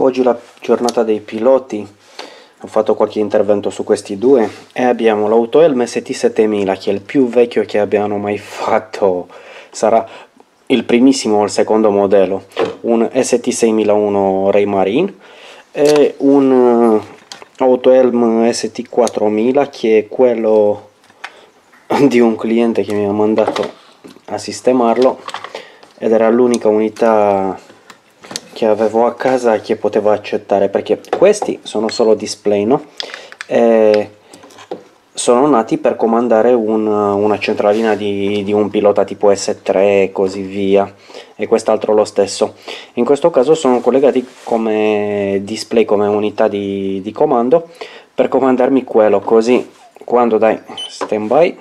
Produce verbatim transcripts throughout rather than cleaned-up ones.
Oggi è la giornata dei piloti, ho fatto qualche intervento su questi due e abbiamo l'Autoelm S T settemila, che è il più vecchio che abbiamo mai fatto, sarà il primissimo o il secondo modello, un S T seimilauno Raymarine e un Autoelm S T quattromila, che è quello di un cliente che mi ha mandato a sistemarlo ed era l'unica unità che avevo a casa che potevo accettare, perché questi sono solo display, no? E sono nati per comandare un, una centralina di, di un pilota tipo S tre e così via, e quest'altro lo stesso. In questo caso sono collegati come display, come unità di, di comando, per comandarmi quello, così quando dai stand by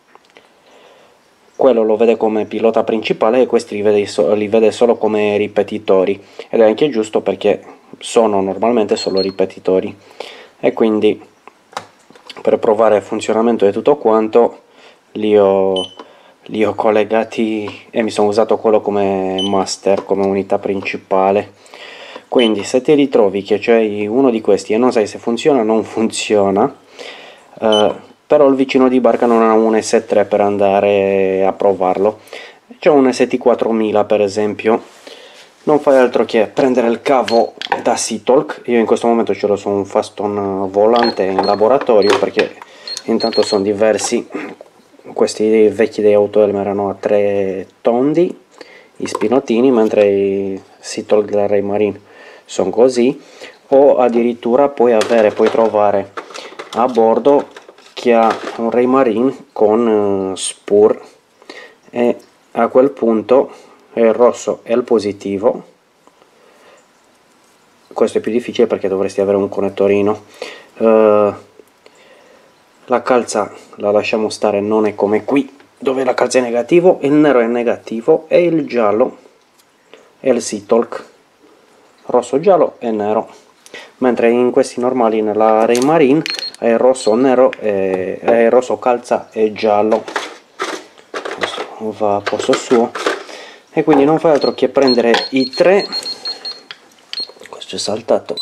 quello lo vede come pilota principale e questi li vede, li vede solo come ripetitori, ed è anche giusto perché sono normalmente solo ripetitori. E quindi per provare il funzionamento di tutto quanto li ho, li ho collegati e mi sono usato quello come master, come unità principale. Quindi se ti ritrovi che c'hai uno di questi e non sai se funziona o non funziona, eh, però il vicino di barca non ha un S tre per andare a provarlo, c'è un S T quattromila per esempio, non fai altro che prendere il cavo da Seatalk. Io in questo momento ce l'ho su un Faston volante in laboratorio, perché intanto sono diversi. Questi vecchi dei Autoelm erano a tre tondi i spinottini, mentre i Seatalk della Raymarine sono così, o addirittura puoi avere, puoi trovare a bordo che ha un Raymarine con uh, Spur, e a quel punto è il rosso e il positivo. Questo è più difficile perché dovresti avere un connettorino. Uh, la calza la lasciamo stare, non è come qui dove la calza è negativo, il nero è negativo e il giallo è il Seatalk, rosso, giallo e nero, mentre in questi normali nella Raymarine è rosso, nero, e, è rosso calza e giallo. Questo va a posto suo, e quindi non fai altro che prendere i tre, questo è saltato,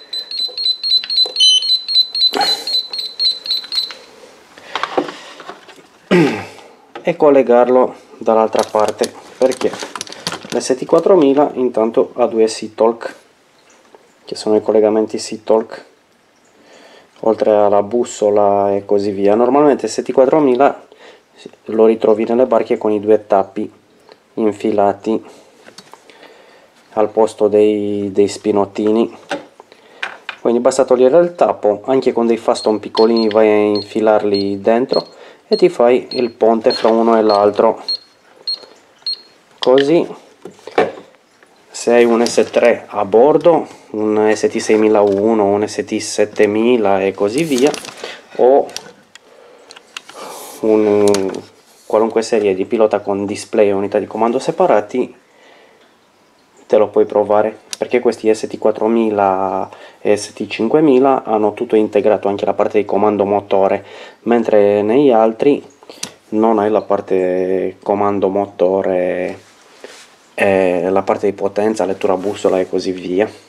e collegarlo dall'altra parte, perché l'S T quattromila intanto ha due Seatalk, che sono i collegamenti Seatalk, oltre alla bussola e così via. Normalmente S T quattromila lo ritrovi nelle barche con i due tappi infilati al posto dei, dei spinottini, quindi basta togliere il tappo. Anche con dei Faston piccolini vai a infilarli dentro e ti fai il ponte fra uno e l'altro, così se hai un S tre a bordo, un S T seimilauno, un S T settemila e così via, o un, qualunque serie di pilota con display e unità di comando separati, te lo puoi provare, perché questi S T quattromila e S T cinquemila hanno tutto integrato, anche la parte di comando motore, mentre negli altri non hai la parte comando motore, e la parte di potenza, lettura bussola e così via.